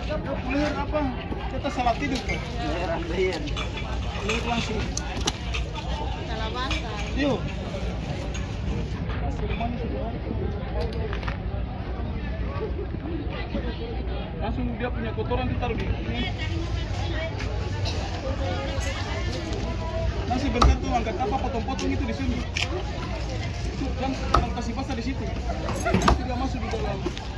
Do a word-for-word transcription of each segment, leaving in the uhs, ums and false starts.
Pulir apa? Kita salah tidur kok. Beneran bener. Pulir langsung. Salah bantal. Yuk. Semuanya sudah ada. Langsung dia punya kotoran ditaruh di sini. Masih bentar tuh angkat apa potong-potong itu di sini. Itu kan orang kasih basah di situ. Tidak masuk di dalam.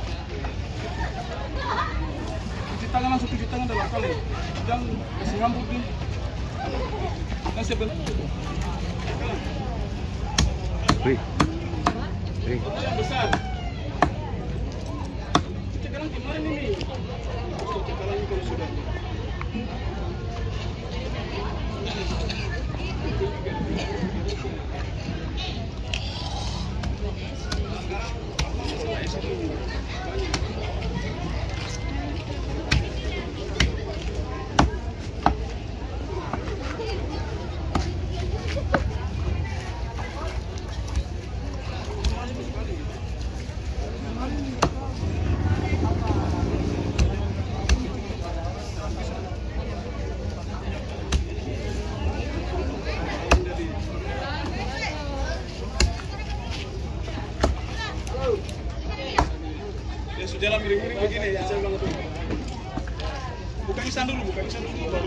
Cuci tangan langsung cuci tangan dalam kali. Jangan kasih hambur nih. Nah sebentar. Wih. Wih. Yang besar. Cekalan kemarin ini. Cekalan ini kalau sudah. Ya sudah lah miring-miring begini ya saya bilang tuh. Buka isan dulu, buka isan dulu baru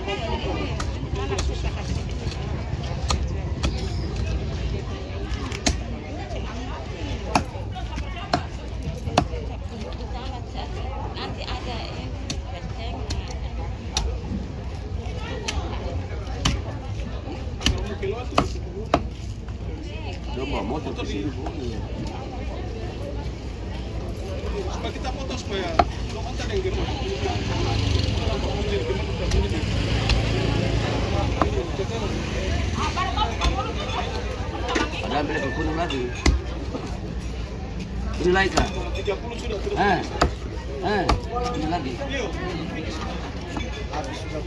Nanti ada yang genteng. kilo tuh. Coba motor ke sini. Supaya kita foto supaya lo kontak yang di rumah. Ada ambil ke gunung lagi. Ini lagi kah? tiga puluh sudah sudah. Eh, eh, ini lagi. Yuk. Habis sudah.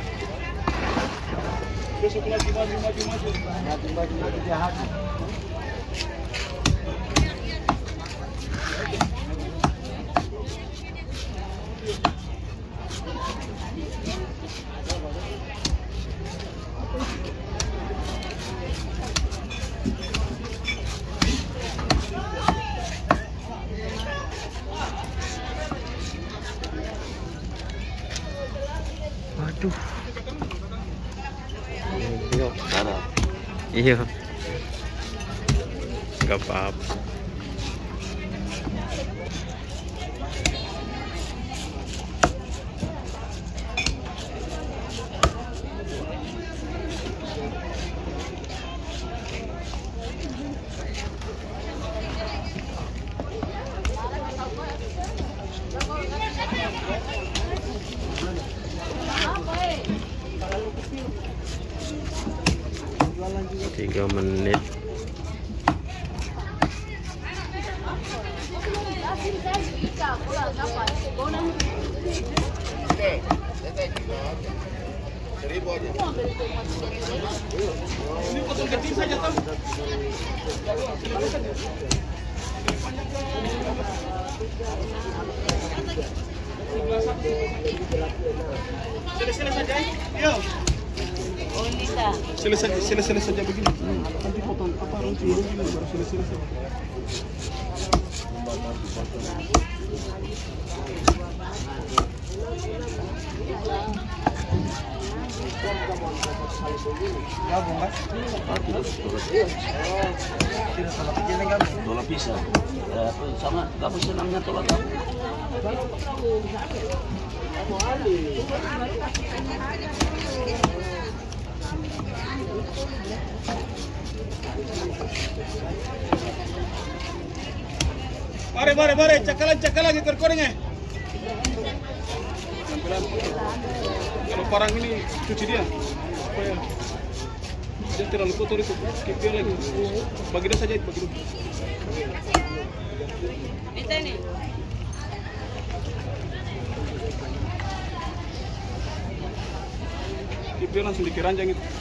Besok lagi maju maju maju. Maju maju maju jahat. Waduh. Iya, parah. Iya. Gak apa-apa. Tiga menit. Seribu aja. Ini potong kecil saja Tom. Selesai saja. Yo. Oh bisa. Selesai selesai saja begini. Nanti potong apa runci runci baru selesai saja. Gabung kan? Tidak salah kecil kan? Tolak bisa. Ya, apa sama apa sih namanya tolak apa? Mari mari mari cakalan cakalan ekor korengnya. Kalau parang ini cuci dia supaya dia terlalu kotor itu kipir lagi. Bagi dia saja bagi dia. Bisa nih. Kipir langsung dikeranjang itu.